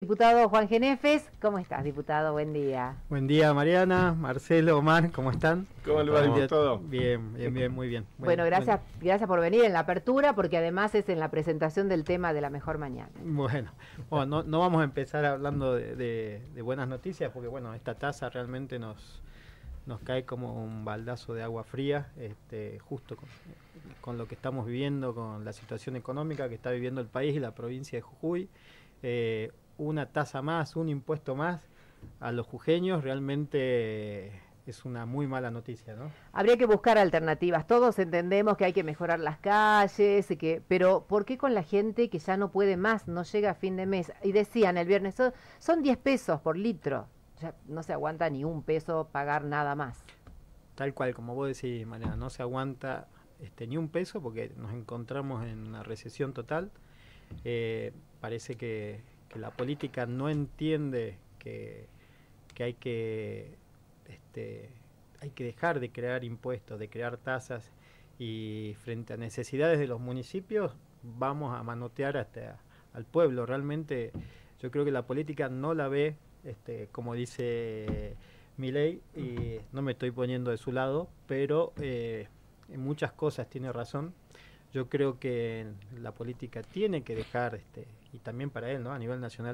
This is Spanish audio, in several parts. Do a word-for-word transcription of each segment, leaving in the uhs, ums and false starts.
diputado Juan Genefes. ¿Cómo estás, diputado? Buen día. Buen día, Mariana, Marcelo, Omar, ¿cómo están? ¿Cómo le va, diputado? Bien, bien, bien, muy bien. Bueno, bueno gracias, bueno. gracias por venir en la apertura, porque además es en la presentación del tema de la mejor mañana. Bueno, bueno no, no vamos a empezar hablando de, de, de buenas noticias, porque bueno, esta tasa realmente nos, nos cae como un baldazo de agua fría, este, justo con, con lo que estamos viviendo, con la situación económica que está viviendo el país y la provincia de Jujuy. Eh, una tasa más, un impuesto más a los jujeños realmente es una muy mala noticia, ¿no? Habría que buscar alternativas. Todos entendemos que hay que mejorar las calles, que, pero ¿por qué con la gente que ya no puede más, no llega a fin de mes? Y decían el viernes, son, son diez pesos por litro, ya no se aguanta ni un peso pagar nada más. Tal cual, como vos decís, Mariana, no se aguanta este, ni un peso porque nos encontramos en una recesión total. Eh, parece que, que la política no entiende que, que hay que este, hay que dejar de crear impuestos, de crear tasas, y frente a necesidades de los municipios vamos a manotear hasta al pueblo. Realmente yo creo que la política no la ve, este, como dice Milei, y no me estoy poniendo de su lado, pero eh, en muchas cosas tiene razón. Yo creo que la política tiene que dejar, este, y también para él, ¿no?, a nivel nacional,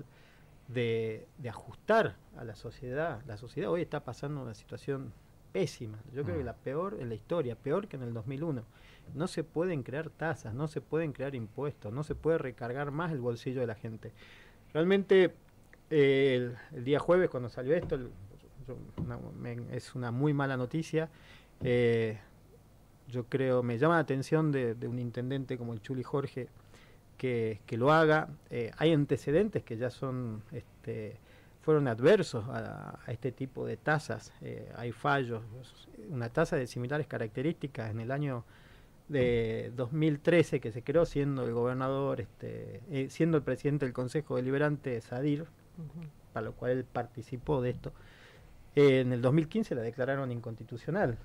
de, de ajustar a la sociedad. La sociedad hoy está pasando una situación pésima. Yo creo que la peor en la historia, peor que en el dos mil uno. No se pueden crear tasas, no se pueden crear impuestos, no se puede recargar más el bolsillo de la gente. Realmente, eh, el, el día jueves, cuando salió esto, el, yo, una, me, es una muy mala noticia. Eh, Yo creo, me llama la atención de, de un intendente como el Chuli Jorge que, que lo haga. Eh, hay antecedentes que ya son, este, fueron adversos a, a este tipo de tasas. Eh, hay fallos. Una tasa de similares características en el año de dos mil trece que se creó siendo el gobernador, este, eh, siendo el presidente del Consejo Deliberante Sadir, uh-huh. para lo cual él participó de esto. Eh, en el dos mil quince la declararon inconstitucional.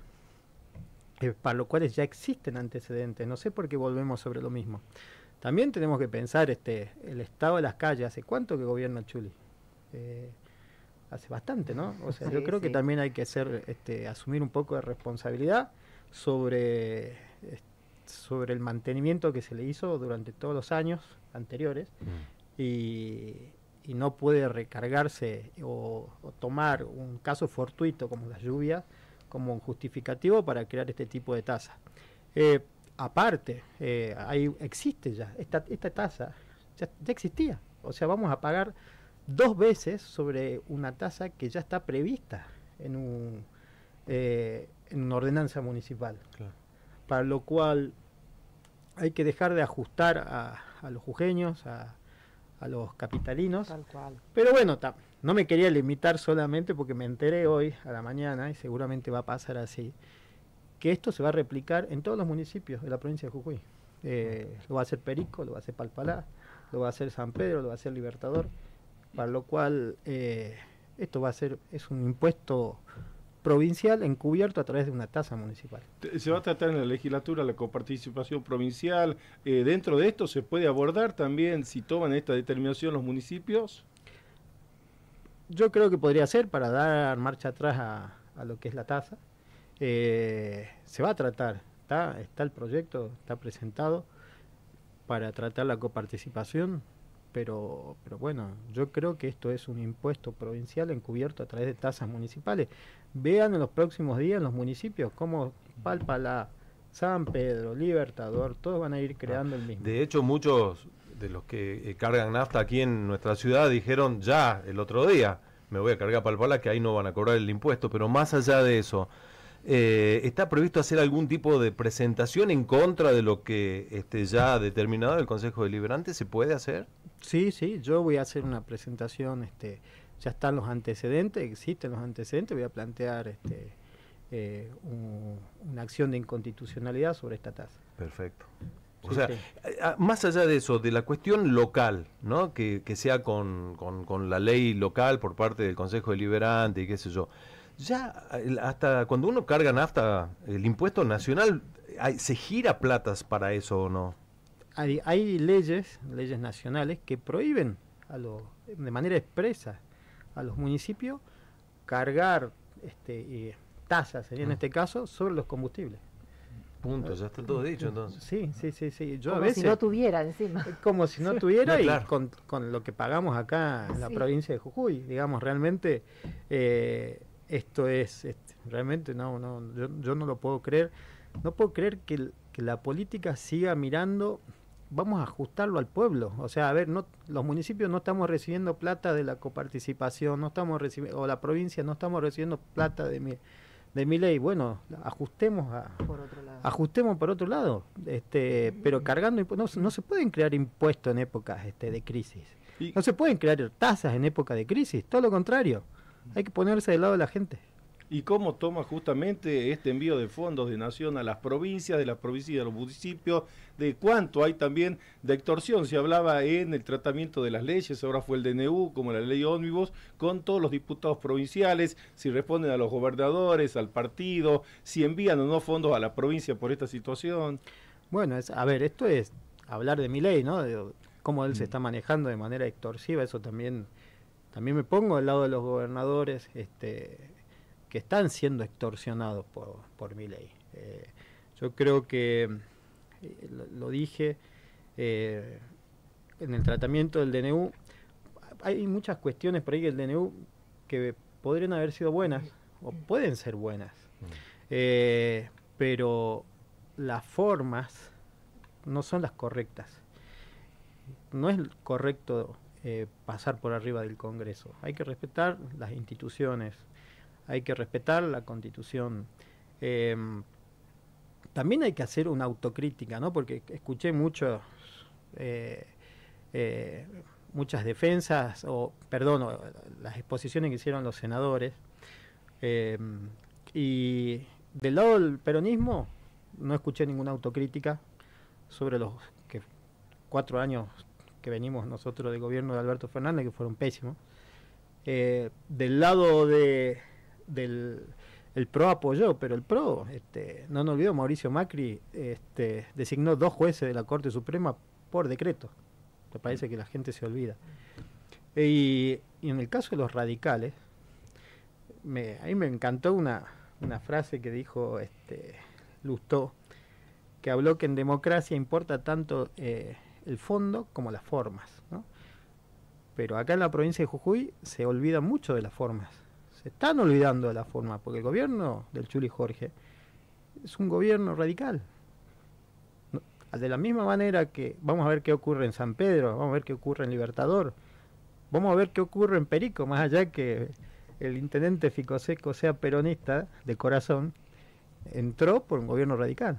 Eh, para lo cual ya existen antecedentes. No sé por qué volvemos sobre lo mismo. También tenemos que pensar este el estado de las calles. ¿Hace cuánto que gobierna Chuli? Eh, hace bastante, ¿no? O sea, sí, yo creo sí. que también hay que hacer, este, asumir un poco de responsabilidad sobre, eh, sobre el mantenimiento que se le hizo durante todos los años anteriores, mm. y, y no puede recargarse o, o tomar un caso fortuito como las lluvias como un justificativo para crear este tipo de tasa. Eh, aparte, eh, hay, existe ya, esta, esta tasa ya, ya existía, o sea, vamos a pagar dos veces sobre una tasa que ya está prevista en, un, eh, en una ordenanza municipal, claro. Para lo cual hay que dejar de ajustar a, a los jujeños, a, a los capitalinos. Tal cual. Pero bueno, ta, no me quería limitar solamente porque me enteré hoy a la mañana, y seguramente va a pasar así, que esto se va a replicar en todos los municipios de la provincia de Jujuy. Eh, lo va a hacer Perico, lo va a hacer Palpalá, lo va a hacer San Pedro, lo va a hacer Libertador, para lo cual eh, esto va a ser, es un impuesto provincial encubierto a través de una tasa municipal. Se va a tratar en la legislatura la coparticipación provincial. Eh, dentro de esto se puede abordar también si toman esta determinación los municipios. Yo creo que podría ser para dar marcha atrás a, a lo que es la tasa. Eh, se va a tratar, está, está el proyecto, está presentado para tratar la coparticipación, pero, pero bueno, yo creo que esto es un impuesto provincial encubierto a través de tasas municipales. Vean en los próximos días en los municipios cómo Palpalá, San Pedro, Libertador, todos van a ir creando el mismo. De hecho, muchos de los que eh, cargan nafta aquí en nuestra ciudad dijeron ya el otro día, me voy a cargar Palpalá, que ahí no van a cobrar el impuesto. Pero más allá de eso, eh, ¿está previsto hacer algún tipo de presentación en contra de lo que este, ya ha determinado el Consejo Deliberante? ¿Se puede hacer? Sí, sí, yo voy a hacer una presentación, este, ya están los antecedentes, existen los antecedentes, voy a plantear este, eh, un, una acción de inconstitucionalidad sobre esta tasa. Perfecto. O Sí, sea, sí. más allá de eso, de la cuestión local, ¿no? Que, que sea con, con, con la ley local por parte del Consejo Deliberante y qué sé yo. Ya hasta cuando uno carga nafta, el impuesto nacional, hay, ¿se gira platas para eso o no? Hay, hay leyes, leyes nacionales que prohíben a los de manera expresa a los municipios cargar este, eh, tasas, sería en este caso, sobre los combustibles. Punto, ya está todo dicho entonces. Sí, sí, sí, sí. Yo Como a veces, si no tuviera encima. como si no tuviera No, y claro. con, con lo que pagamos acá en la Sí. provincia de Jujuy, digamos, realmente eh, esto es, este, realmente no, no, yo, yo no lo puedo creer, no puedo creer que, el- que la política siga mirando, vamos a ajustarlo al pueblo, o sea, a ver, no, los municipios no estamos recibiendo plata de la coparticipación, no estamos recibiendo, o la provincia no estamos recibiendo plata de mi, de mi ley, bueno, ajustemos a, Por otro lado. ajustemos por otro lado, este, pero cargando impu- no, se- no se pueden crear impuestos en épocas este, de crisis, Y- no se pueden crear tasas en época de crisis, todo lo contrario, hay que ponerse del lado de la gente. ¿Y cómo toma justamente este envío de fondos de nación a las provincias, de las provincias y de los municipios? ¿De cuánto hay también de extorsión? Se hablaba en el tratamiento de las leyes, ahora fue el D N U, como la ley ómnibus, con todos los diputados provinciales, si responden a los gobernadores, al partido, si envían o no fondos a la provincia por esta situación. Bueno, es, a ver, esto es hablar de mi ley, ¿no? De cómo él se está manejando de manera extorsiva, eso también, también me pongo al lado de los gobernadores, este, que están siendo extorsionados por, por mi ley. Eh, yo creo que, eh, lo, lo dije, eh, en el tratamiento del D N U, hay muchas cuestiones por ahí del D N U que podrían haber sido buenas, o pueden ser buenas, eh, pero las formas no son las correctas. No es correcto eh, pasar por arriba del Congreso. Hay que respetar las instituciones, hay que respetar la Constitución. Eh, también hay que hacer una autocrítica, ¿no? Porque escuché mucho, eh, eh, muchas defensas, o perdón, o las exposiciones que hicieron los senadores. Eh, y del lado del peronismo no escuché ninguna autocrítica sobre los que cuatro años que venimos nosotros del gobierno de Alberto Fernández, que fueron pésimos. Eh, del lado de del el PRO apoyó, pero el PRO, este, no nos olvidemos, Mauricio Macri este, designó dos jueces de la Corte Suprema por decreto. Me parece que la gente se olvida. Y, y en el caso de los radicales, me, a mí me encantó una, una frase que dijo este, Lustó, que habló que en democracia importa tanto eh, el fondo como las formas, ¿no? Pero acá en la provincia de Jujuy se olvida mucho de las formas. Se están olvidando de las formas, porque el gobierno del Chuli Jorge es un gobierno radical. No, de la misma manera que vamos a ver qué ocurre en San Pedro, vamos a ver qué ocurre en Libertador, vamos a ver qué ocurre en Perico, más allá que el intendente Ficoseco sea peronista de corazón, entró por un gobierno radical.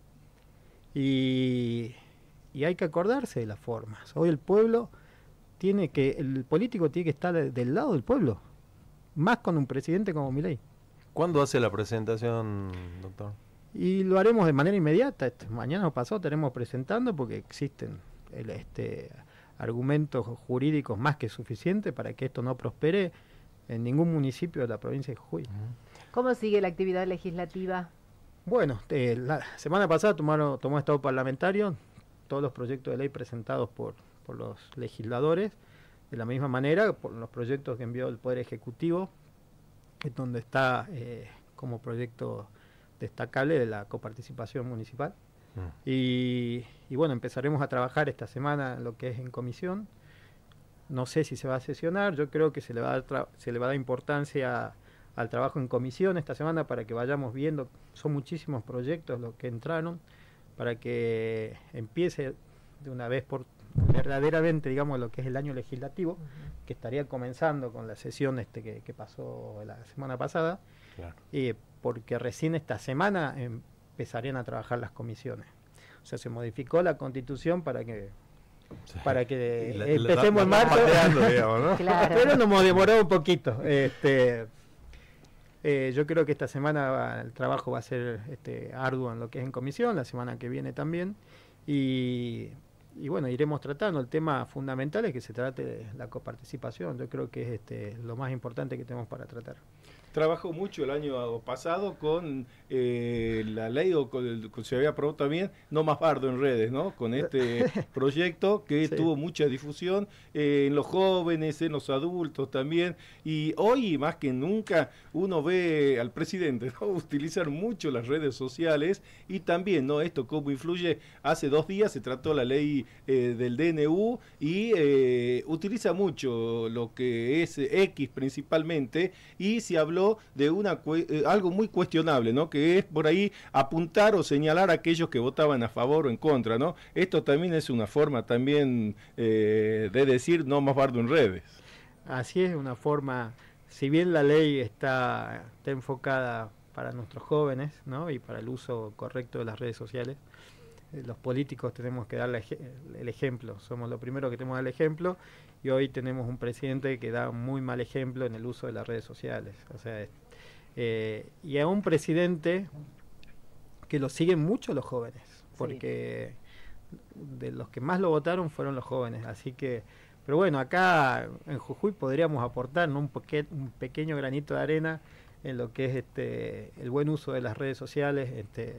Y, y hay que acordarse de las formas. Hoy el pueblo tiene que, el político tiene que estar de- del lado del pueblo, más con un presidente como Milei. ¿Cuándo hace la presentación, doctor? Y lo haremos de manera inmediata. Este, mañana o pasado estaremos presentando porque existen el, este, argumentos jurídicos más que suficientes para que esto no prospere en ningún municipio de la provincia de Jujuy. ¿Cómo sigue la actividad legislativa? Bueno, eh, la semana pasada tomaron, tomó estado parlamentario todos los proyectos de ley presentados por, por los legisladores, de la misma manera por los proyectos que envió el Poder Ejecutivo, es donde está eh, como proyecto destacable de la coparticipación municipal. Mm. Y, y bueno, empezaremos a trabajar esta semana en lo que es en comisión. No sé si se va a sesionar, yo creo que se le va a dar, tra- se le va a dar importancia al trabajo en comisión esta semana para que vayamos viendo, son muchísimos proyectos los que entraron, para que empiece de una vez por verdaderamente, digamos, lo que es el año legislativo, que estaría comenzando con la sesión este que, que pasó la semana pasada, Claro. eh, porque recién esta semana empezarían a trabajar las comisiones. O sea, se modificó la Constitución para que Sí. para que Y la- empecemos la- en la- la- marzo, pateando, digamos, ¿no? Claro. pero nos hemos demorado un poquito. Este, eh, yo creo que esta semana va- el trabajo va a ser este, arduo en lo que es en comisión, la semana que viene también, y, y bueno, iremos tratando. El tema fundamental es que se trate de la coparticipación, yo creo que es este, lo más importante que tenemos para tratar. trabajó mucho el año pasado con eh, la ley, o con, el, con se había aprobado también, No Más Bardo en Redes, ¿no? Con este proyecto que sí. tuvo mucha difusión eh, en los jóvenes, en los adultos también, y hoy más que nunca uno ve al presidente, ¿no? utilizar mucho las redes sociales, y también, ¿no? Esto cómo influye. Hace dos días se trató la ley eh, del D N U y eh, utiliza mucho lo que es X principalmente, y se habló de una eh, algo muy cuestionable, ¿no? Que es por ahí apuntar o señalar a aquellos que votaban a favor o en contra, ¿no? Esto también es una forma también eh, de decir no más bardo en redes. Así es, una forma, si bien la ley está, está enfocada para nuestros jóvenes, ¿no? Y para el uso correcto de las redes sociales, eh, los políticos tenemos que darle el ejemplo, somos los primeros que tenemos que dar el ejemplo, y hoy tenemos un presidente que da muy mal ejemplo en el uso de las redes sociales, o sea, eh, y a un presidente que lo siguen mucho los jóvenes, porque sí. de los que más lo votaron fueron los jóvenes, así que, pero bueno, acá en Jujuy podríamos aportar, ¿no? un, poque, un pequeño granito de arena en lo que es este el buen uso de las redes sociales, este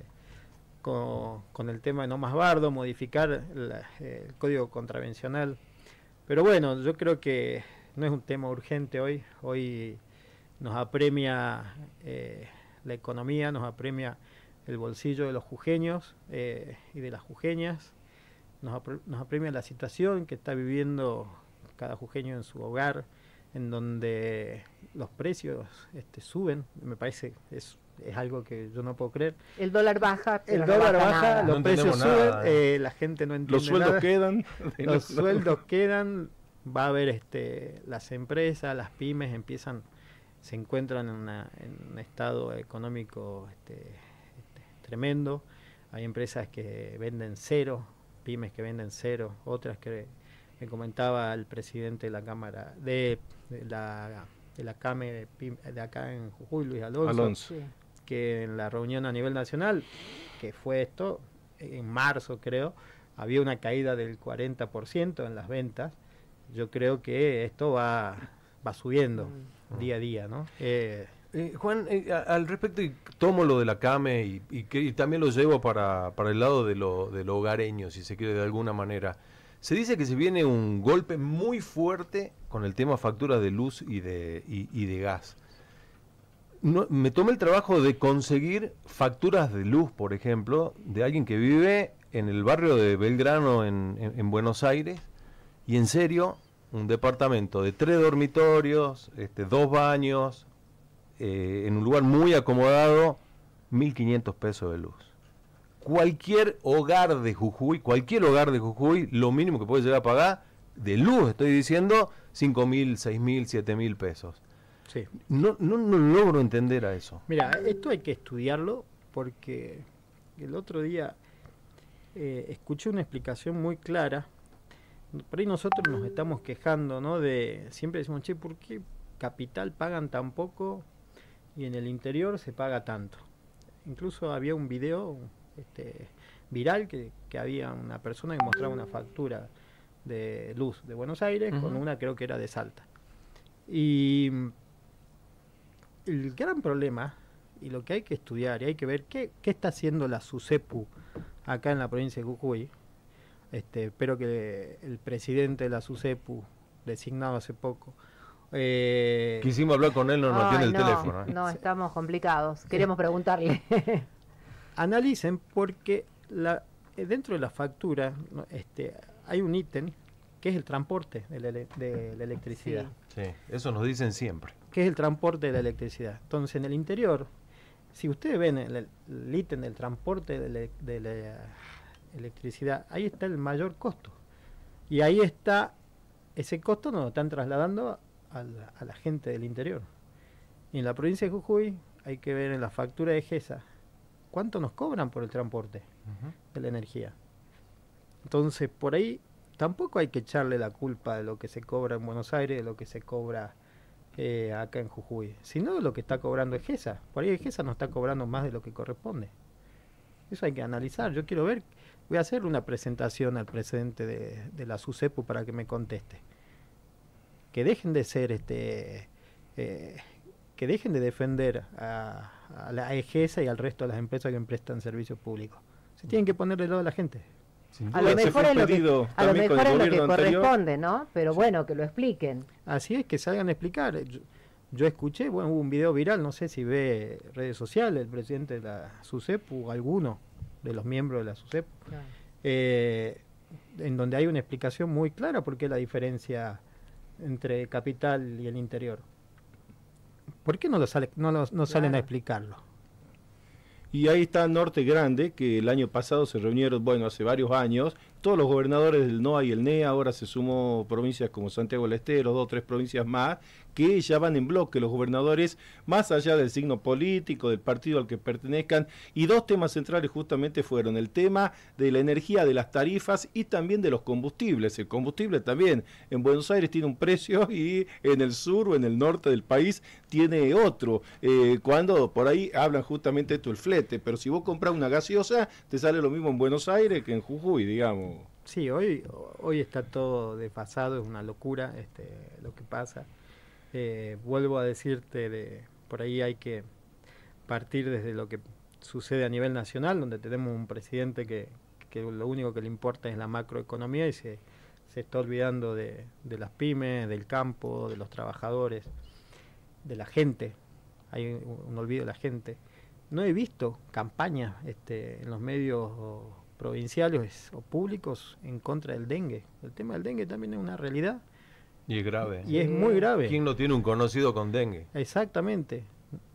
con, con el tema de No Más Bardo, modificar la, eh, el código contravencional. Pero bueno, yo creo que no es un tema urgente hoy. Hoy nos apremia eh, la economía, nos apremia el bolsillo de los jujeños eh, y de las jujeñas, nos, apre, nos apremia la situación que está viviendo cada jujeño en su hogar, en donde los precios este, suben, me parece es es algo que yo no puedo creer. El dólar baja, el dólar baja, baja los no precios suben, eh, la gente no entiende los sueldos nada. quedan, los sueldos quedan, va a haber este las empresas, las pymes empiezan, se encuentran en, una, en un estado económico este, este, tremendo. Hay empresas que venden cero, pymes que venden cero, otras que me comentaba el presidente de la Cámara de, de la de la CAME de, de acá en Jujuy, Luis Alonso, Alonso. Sí. que en la reunión a nivel nacional, que fue esto, en marzo creo, había una caída del cuarenta por ciento en las ventas. Yo creo que esto va, va subiendo mm. día a día, ¿no? Eh, eh, Juan, eh, al respecto, y tomo lo de la CAME y, y, que, y también lo llevo para, para el lado de lo, de lo hogareño, si se quiere de alguna manera. Se dice que se viene un golpe muy fuerte con el tema facturas de luz y de, y, y de gas. No, me tomé el trabajo de conseguir facturas de luz, por ejemplo, de alguien que vive en el barrio de Belgrano, en, en, en Buenos Aires, y en serio, un departamento de tres dormitorios, este, dos baños, eh, en un lugar muy acomodado, mil quinientos pesos de luz. Cualquier hogar de Jujuy, cualquier hogar de Jujuy, lo mínimo que puede llegar a pagar, de luz, estoy diciendo, cinco mil, seis mil, siete mil pesos. Sí. No, no, no logro entender a eso. Mira, esto hay que estudiarlo porque el otro día eh, escuché una explicación muy clara. Por ahí nosotros nos estamos quejando, ¿no? De siempre decimos, che, ¿por qué capital pagan tan poco y en el interior se paga tanto? Incluso había un video este, viral que, que había una persona que mostraba una factura de luz de Buenos Aires uh-huh. con una, creo que era de Salta. Y el gran problema, y lo que hay que estudiar, y hay que ver qué, qué está haciendo la SUSEPU acá en la provincia de Jujuy. Este, espero que el presidente de la SUSEPU, designado hace poco, eh, quisimos hablar con él, no nos Ay, tiene el no, teléfono. ¿eh? No, estamos complicados, queremos preguntarle. Analicen porque la, dentro de la factura este, hay un ítem que es el transporte de la, de la electricidad. Sí. sí, eso nos dicen siempre. Que es el transporte de la electricidad. Entonces, en el interior, si ustedes ven el, el ítem del transporte de la, de la electricidad, ahí está el mayor costo. Y ahí está, ese costo nos lo están trasladando a la, a la gente del interior. Y en la provincia de Jujuy hay que ver en la factura de GESA cuánto nos cobran por el transporte uh-huh. de la energía. Entonces, por ahí tampoco hay que echarle la culpa de lo que se cobra en Buenos Aires, de lo que se cobra eh, acá en Jujuy, sino de lo que está cobrando GESA. Por ahí GESA no está cobrando más de lo que corresponde. Eso hay que analizar. Yo quiero ver, voy a hacer una presentación al presidente de, de la SUSEPU para que me conteste. Que dejen de ser este eh, que dejen de defender a, a la EGESA y al resto de las empresas que prestan servicios públicos. Se tienen que poner del lado de la gente. A lo mejor es lo que, a lo mejor es lo que corresponde, ¿no? Pero Sí. bueno, que lo expliquen. Así es, que salgan a explicar. Yo, yo escuché, bueno, hubo un video viral, no sé si ve redes sociales, el presidente de la SUSEP o alguno de los miembros de la SUSEP, Claro. eh, en donde hay una explicación muy clara por qué la diferencia entre capital y el interior. ¿Por qué no, lo sale, no, lo- no salen Claro. a explicarlo? Y ahí está Norte Grande, que el año pasado se reunieron, bueno, hace varios años, todos los gobernadores del N O A y el N E A, ahora se sumó provincias como Santiago del Estero, dos o tres provincias más, que ya van en bloque los gobernadores, más allá del signo político, del partido al que pertenezcan, y dos temas centrales justamente fueron el tema de la energía, de las tarifas y también de los combustibles. El combustible también en Buenos Aires tiene un precio y en el sur o en el norte del país tiene otro. Eh, cuando por ahí hablan justamente esto, el flete, pero si vos compras una gaseosa, te sale lo mismo en Buenos Aires que en Jujuy, digamos. Sí, hoy, hoy está todo desfasado, es una locura este, lo que pasa. Eh, vuelvo a decirte, de, por ahí hay que partir desde lo que sucede a nivel nacional, donde tenemos un presidente que, que lo único que le importa es la macroeconomía y se, se está olvidando de, de las pymes, del campo, de los trabajadores, de la gente. Hay un, un olvido de la gente. No he visto campañas este, en los medios o, provinciales o públicos en contra del dengue. El tema del dengue también es una realidad. Y es grave. Y es muy grave. ¿Quién no tiene un conocido con dengue? Exactamente.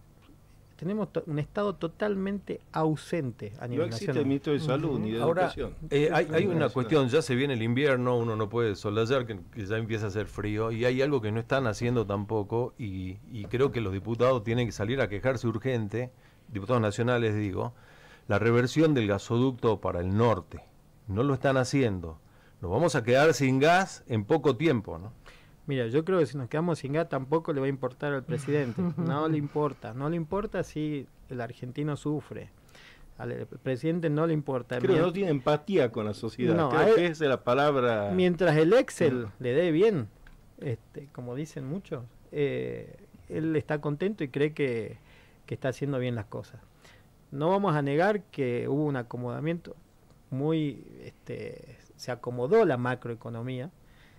Tenemos to- un estado totalmente ausente a No nivel existe nacional. el ministro de Salud ni de Ahora, Educación. eh, hay, hay una Nacional. cuestión, ya se viene el invierno, uno no puede solallar, que, que ya empieza a hacer frío, y hay algo que no están haciendo tampoco, y, y creo que los diputados tienen que salir a quejarse urgente, diputados nacionales digo, la reversión del gasoducto para el norte. No lo están haciendo. Nos vamos a quedar sin gas en poco tiempo, ¿no? Mira, yo creo que si nos quedamos sin gas tampoco le va a importar al presidente. No le importa. No le importa si el argentino sufre. Al el presidente no le importa. Creo que Mien- no tiene empatía con la sociedad. No, Creo a él- que esa es la palabra. Mientras el Excel le dé bien, este, como dicen muchos, eh, él está contento y cree que, que está haciendo bien las cosas. No vamos a negar que hubo un acomodamiento muy, este, se acomodó la macroeconomía,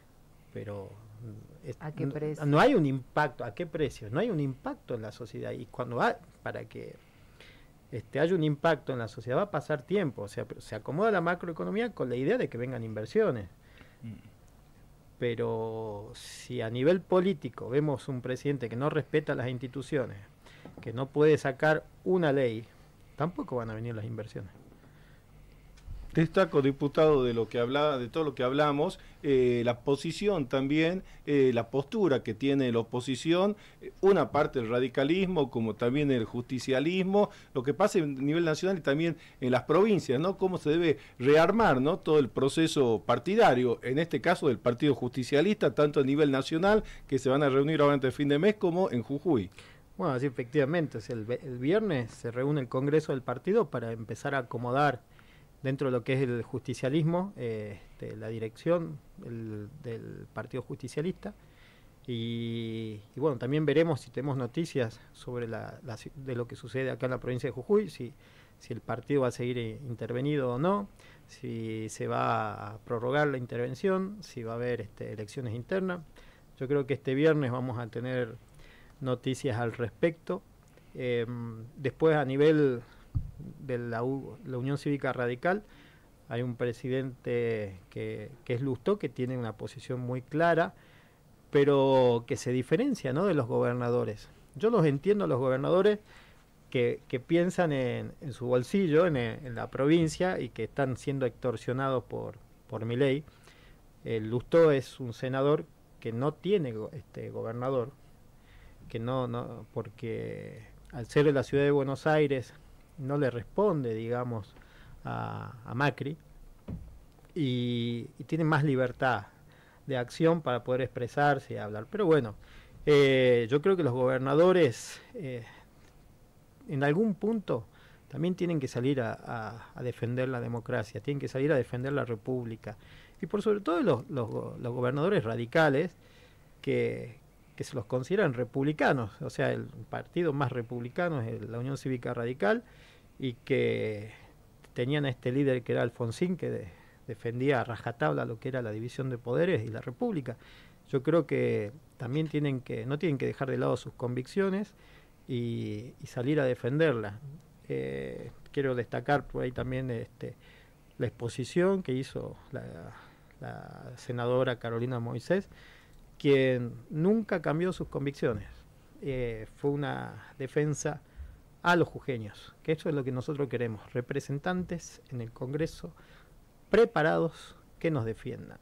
pero es- ¿A qué no- precio? no hay un impacto. ¿A qué precio? No hay un impacto en la sociedad, y cuando hay, para que este, haya un impacto en la sociedad va a pasar tiempo. O sea, pero se acomoda la macroeconomía con la idea de que vengan inversiones. Pero si a nivel político vemos un presidente que no respeta las instituciones, que no puede sacar una ley, tampoco van a venir las inversiones. Destaco, diputado, de lo que hablaba, de todo lo que hablamos, eh, la posición también, eh, la postura que tiene la oposición, eh, una parte del radicalismo, como también el justicialismo, lo que pasa a nivel nacional y también en las provincias, ¿no? Cómo se debe rearmar, ¿no? Todo el proceso partidario, en este caso del Partido Justicialista, tanto a nivel nacional, que se van a reunir ahora antes de fin de mes, como en Jujuy. Bueno, sí, efectivamente, o sea, el, ve- el viernes se reúne el Congreso del partido para empezar a acomodar dentro de lo que es el justicialismo, eh, este, la dirección del, del Partido Justicialista. Y, y bueno, también veremos si tenemos noticias sobre la, la si- de lo que sucede acá en la provincia de Jujuy, si, si el partido va a seguir eh, intervenido o no, si se va a prorrogar la intervención, si va a haber este, elecciones internas. Yo creo que este viernes vamos a tener noticias al respecto. Eh, después, a nivel de la, U- la Unión Cívica Radical, hay un presidente que, que es Lustó, que tiene una posición muy clara, pero que se diferencia, ¿no?, de los gobernadores. Yo los entiendo a los gobernadores que, que piensan en, en su bolsillo, en, eh, en la provincia, y que están siendo extorsionados por, por Milei. El Lustó es un senador que no tiene go- este gobernador, que no, no, porque al ser de la ciudad de Buenos Aires no le responde, digamos, a, a Macri, y, y tiene más libertad de acción para poder expresarse y hablar. Pero bueno, eh, yo creo que los gobernadores eh, en algún punto también tienen que salir a, a- a defender la democracia, tienen que salir a defender la república. Y por sobre todo los, los, go- los gobernadores radicales que, que se los consideran republicanos, o sea, el partido más republicano es la Unión Cívica Radical, y que tenían a este líder que era Alfonsín, que de, defendía a rajatabla lo que era la división de poderes y la república. Yo creo que también tienen que, no tienen que dejar de lado sus convicciones y, y salir a defenderlas. Eh, quiero destacar por ahí también este, la exposición que hizo la, la senadora Carolina Moisés, quien nunca cambió sus convicciones. Eh, fue una defensa a los jujeños, que eso es lo que nosotros queremos, representantes en el Congreso preparados que nos defiendan.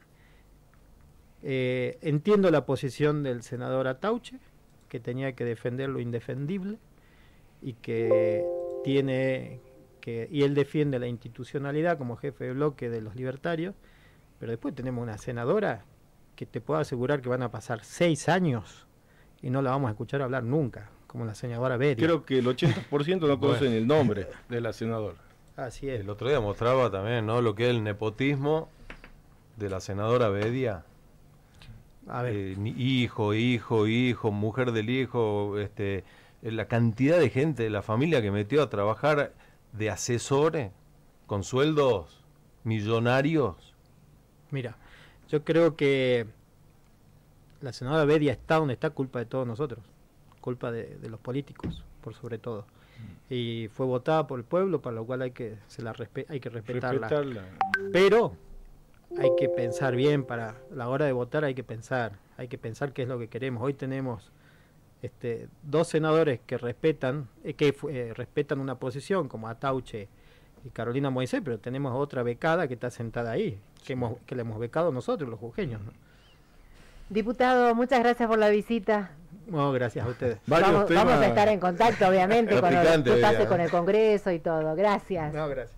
Eh, entiendo la posición del senador Atauche, que tenía que defender lo indefendible y que tiene que, y él defiende la institucionalidad como jefe de bloque de los libertarios, pero después tenemos una senadora que te puedo asegurar que van a pasar seis años y no la vamos a escuchar hablar nunca, como la senadora Beria. Creo que el ochenta por ciento no conocen el nombre de la senadora. Así es. El otro día mostraba también, ¿no?, lo que es el nepotismo de la senadora Bedia. A ver. Eh, hijo, hijo, hijo, mujer del hijo, este, la cantidad de gente de la familia que metió a trabajar de asesores con sueldos millonarios. Mira, yo creo que la senadora Bedia está donde está, culpa de todos nosotros, culpa de, de los políticos, por sobre todo. Mm. Y fue votada por el pueblo, para lo cual hay que, se la respe hay que respetarla. respetarla. Pero hay que pensar bien, para la hora de votar hay que pensar, hay que pensar qué es lo que queremos. Hoy tenemos este, dos senadores que respetan, eh, que eh, respetan una posición, como Atauche y Carolina Moisés, pero tenemos otra becada que está sentada ahí, que, hemos, que le hemos becado nosotros, los jujeños, ¿no? Diputado, muchas gracias por la visita. No, gracias a ustedes. Vamos, vamos a estar en contacto, obviamente, cuando tú pases con el Congreso y todo. Gracias. No, gracias.